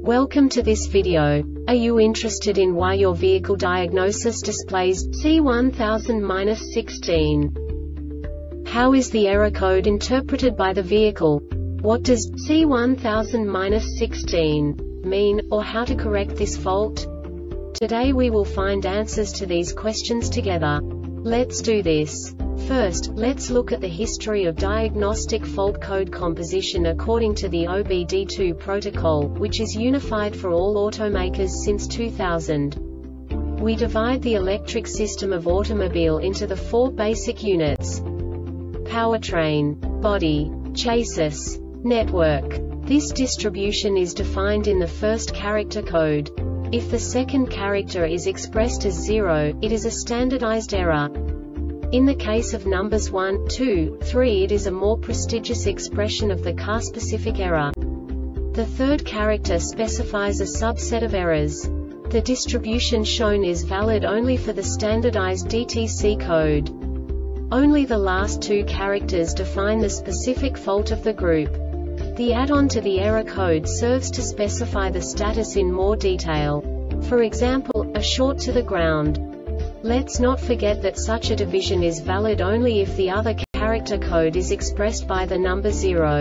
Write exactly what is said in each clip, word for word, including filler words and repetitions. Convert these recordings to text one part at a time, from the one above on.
Welcome to this video. Are you interested in why your vehicle diagnosis displays C one thousand dash sixteen? How is the error code interpreted by the vehicle? What does C one thousand dash sixteen mean, or how to correct this fault? Today we will find answers to these questions together. Let's do this. First, let's look at the history of diagnostic fault code composition according to the O B D two protocol, which is unified for all automakers since two thousand. We divide the electric system of automobile into the four basic units: powertrain, body, chassis, network. This distribution is defined in the first character code. If the second character is expressed as zero, it is a standardized error. In the case of numbers one, two, three, it is a more prestigious expression of the car-specific error. The third character specifies a subset of errors. The distribution shown is valid only for the standardized D T C code. Only the last two characters define the specific fault of the group. The add-on to the error code serves to specify the status in more detail. For example, a short to the ground. Let's not forget that such a division is valid only if the other character code is expressed by the number zero.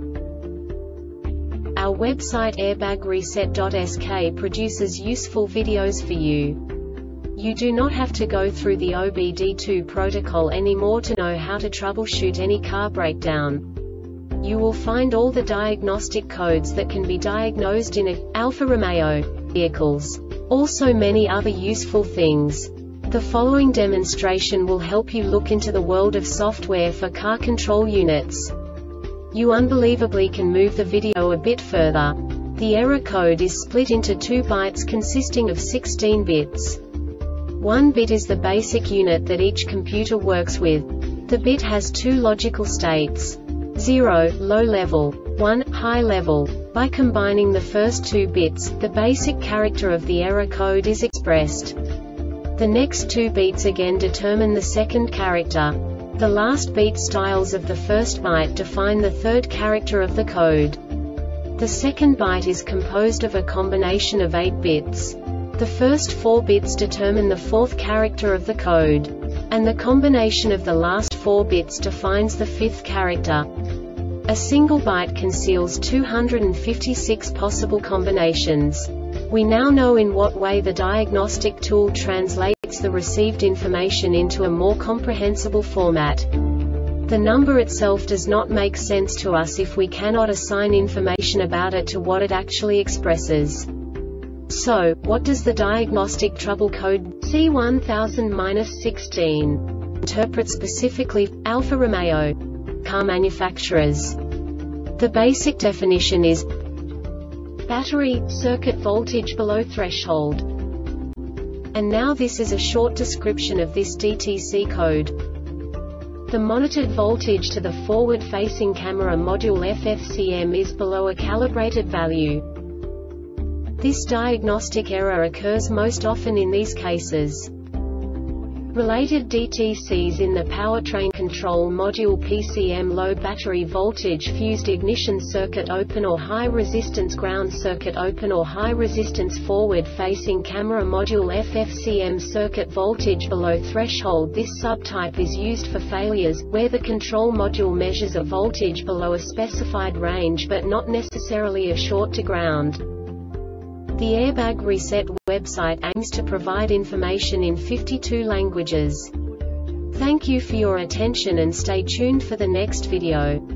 Our website airbag reset dot S K produces useful videos for you. You do not have to go through the O B D two protocol anymore to know how to troubleshoot any car breakdown. You will find all the diagnostic codes that can be diagnosed in a Alfa Romeo vehicles. Also many other useful things. The following demonstration will help you look into the world of software for car control units. You unbelievably can move the video a bit further. The error code is split into two bytes consisting of sixteen bits. One bit is the basic unit that each computer works with. The bit has two logical states: zero, low level, one, high level. By combining the first two bits, the basic character of the error code is expressed. The next two beats again determine the second character. The last beat styles of the first byte define the third character of the code. The second byte is composed of a combination of eight bits. The first four bits determine the fourth character of the code. And the combination of the last four bits defines the fifth character. A single byte conceals two hundred fifty-six possible combinations. We now know in what way the diagnostic tool translates the received information into a more comprehensible format. The number itself does not make sense to us if we cannot assign information about it to what it actually expresses. So, what does the diagnostic trouble code C one thousand dash sixteen interpret specifically for Alfa Romeo car manufacturers? The basic definition is battery, circuit voltage below threshold. And now this is a short description of this D T C code. The monitored voltage to the forward-facing camera module F F C M is below a calibrated value. This diagnostic error occurs most often in these cases. Related D T Cs in the powertrain control module P C M: low battery voltage fused ignition circuit open or high resistance ground circuit open or high resistance forward facing camera module F F C M circuit voltage below threshold. This subtype is used for failures where the control module measures a voltage below a specified range but not necessarily a short to ground. The Airbag Reset website aims to provide information in fifty-two languages. Thank you for your attention and stay tuned for the next video.